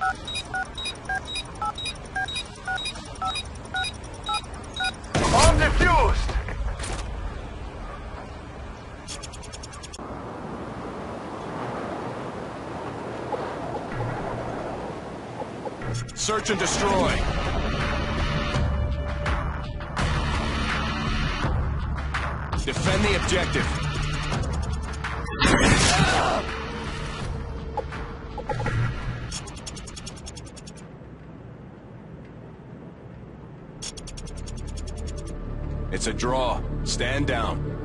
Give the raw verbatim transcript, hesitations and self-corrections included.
Bomb defused! Search and destroy. Defend the objective. It's a draw. Stand down.